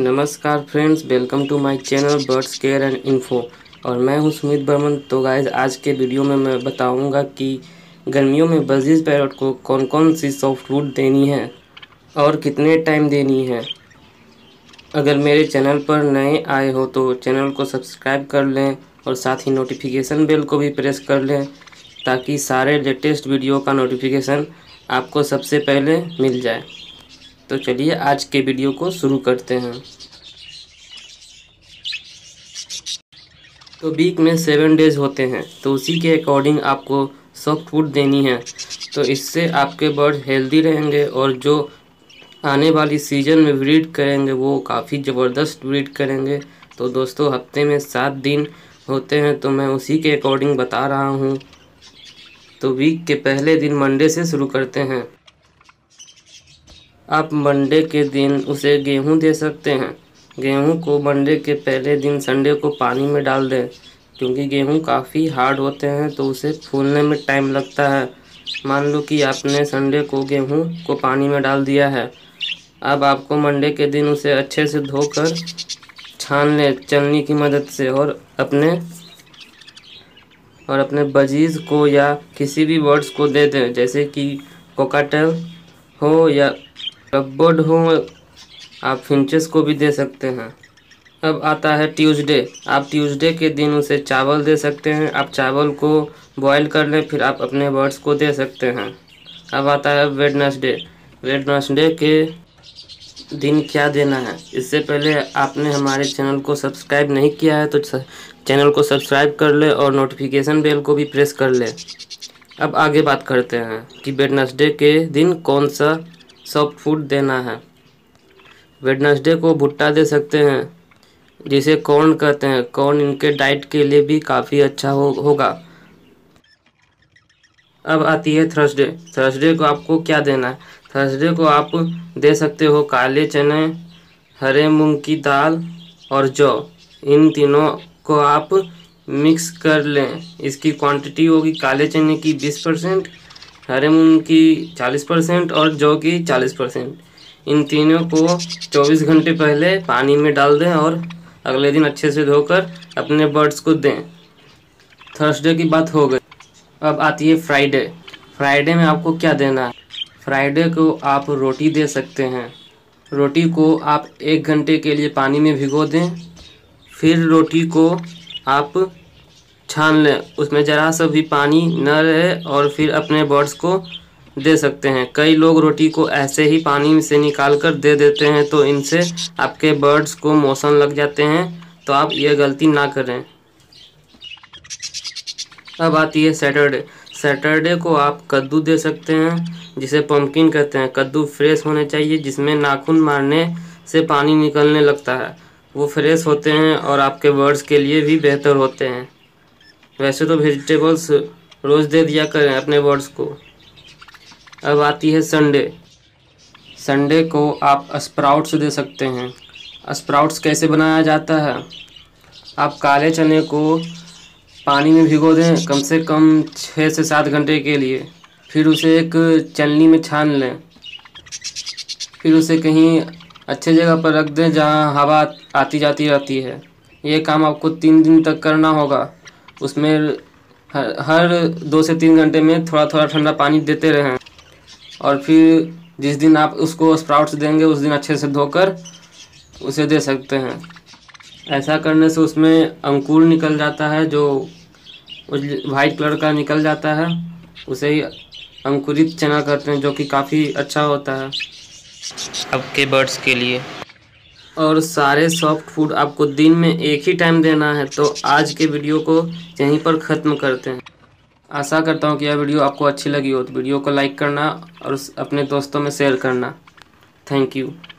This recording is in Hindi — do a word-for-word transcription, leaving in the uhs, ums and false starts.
नमस्कार friends, welcome to my channel birds care and info. और मैं हूं सुमित बर्मन। तो गाइज, आज के वीडियो में मैं बताऊंगा कि गर्मियों में बजीज पैरट को कौन कौन सी सॉफ्ट फूड देनी है और कितने टाइम देनी है। अगर मेरे चैनल पर नए आए हो तो चैनल को सब्सक्राइब कर लें और साथ ही नोटिफिकेशन बेल को भी प्रेस कर लें ताकि सारे लेटेस्ट वीडियो का नोटिफिकेशन आपको सबसे पहले मिल जाए। तो चलिए आज के वीडियो को शुरू करते हैं। तो वीक में सेवन डेज होते हैं, तो उसी के अकॉर्डिंग आपको सॉफ्ट फूड देनी है। तो इससे आपके बर्ड हेल्दी रहेंगे और जो आने वाली सीज़न में ब्रीड करेंगे वो काफ़ी ज़बरदस्त ब्रीड करेंगे। तो दोस्तों, हफ्ते में सात दिन होते हैं, तो मैं उसी के अकॉर्डिंग बता रहा हूँ। तो वीक के पहले दिन मंडे से शुरू करते हैं। आप मंडे के दिन उसे गेहूं दे सकते हैं। गेहूं को मंडे के पहले दिन संडे को पानी में डाल दें, क्योंकि गेहूं काफ़ी हार्ड होते हैं तो उसे फूलने में टाइम लगता है। मान लो कि आपने संडे को गेहूं को पानी में डाल दिया है। अब आपको मंडे के दिन उसे अच्छे से धोकर छान लें छलनी की मदद से और अपने और अपने बजीज को या किसी भी बर्ड्स को दे दें, जैसे कि कोकाटेल हो या लवबर्ड हो। आप फिंचेस को भी दे सकते हैं। अब आता है ट्यूसडे। आप ट्यूसडे के दिन उसे चावल दे सकते हैं। आप चावल को बॉईल कर लें, फिर आप अपने बर्ड्स को दे सकते हैं। अब आता है वेडनेसडे। वेडनेसडे के दिन क्या देना है, इससे पहले आपने हमारे चैनल को सब्सक्राइब नहीं किया है तो चैनल को सब्सक्राइब कर ले और नोटिफिकेशन बेल को भी प्रेस कर ले। अब आगे बात करते हैं कि वेडनेसडे के दिन कौन सा सॉफ्ट फूड देना है। वेडनेसडे को भुट्टा दे सकते हैं, जिसे कॉर्न कहते हैं। कॉर्न इनके डाइट के लिए भी काफ़ी अच्छा हो होगा। अब आती है थर्सडे। थर्सडे को आपको क्या देना है। थर्सडे को आप दे सकते हो काले चने, हरे मूंग की दाल और जौ। इन तीनों को आप मिक्स कर लें। इसकी क्वांटिटी होगी काले चने की बीस परसेंट, हरे मूंग की चालीस परसेंट और जौ की चालीस परसेंट। इन तीनों को चौबीस घंटे पहले पानी में डाल दें और अगले दिन अच्छे से धोकर अपने बर्ड्स को दें। थर्सडे की बात हो गई। अब आती है फ्राइडे। फ्राइडे में आपको क्या देना है। फ्राइडे को आप रोटी दे सकते हैं। रोटी को आप एक घंटे के लिए पानी में भिगो दें, फिर रोटी को आप छान लें, उसमें ज़रा सा भी पानी न रहे और फिर अपने बर्ड्स को दे सकते हैं। कई लोग रोटी को ऐसे ही पानी से निकाल कर दे देते हैं, तो इनसे आपके बर्ड्स को मोशन लग जाते हैं। तो आप ये गलती ना करें। अब आती है सैटरडे। सैटरडे को आप कद्दू दे सकते हैं, जिसे पम्पकिन कहते हैं। कद्दू फ्रेश होने चाहिए, जिसमें नाखून मारने से पानी निकलने लगता है। वो फ्रेश होते हैं और आपके बर्ड्स के लिए भी बेहतर होते हैं। वैसे तो वेजिटेबल्स रोज़ दे दिया करें अपने बर्ड्स को। अब आती है संडे। संडे को आप स्प्राउट्स दे सकते हैं। स्प्राउट्स कैसे बनाया जाता है। आप काले चने को पानी में भिगो दें कम से कम छः से सात घंटे के लिए, फिर उसे एक छलनी में छान लें, फिर उसे कहीं अच्छे जगह पर रख दें जहां हवा आती जाती रहती है। ये काम आपको तीन दिन तक करना होगा। उसमें हर हर दो से तीन घंटे में थोड़ा थोड़ा ठंडा पानी देते रहें और फिर जिस दिन आप उसको स्प्राउट्स देंगे उस दिन अच्छे से धोकर उसे दे सकते हैं। ऐसा करने से उसमें अंकुर निकल जाता है, जो वाइट कलर का निकल जाता है। उसे ही अंकुरित चना कहते हैं, जो कि काफ़ी अच्छा होता है आपके बर्ड्स के लिए। और सारे सॉफ्ट फूड आपको दिन में एक ही टाइम देना है। तो आज के वीडियो को यहीं पर ख़त्म करते हैं। आशा करता हूँ कि यह वीडियो आपको अच्छी लगी हो, तो वीडियो को लाइक करना और अपने दोस्तों में शेयर करना। Thank you.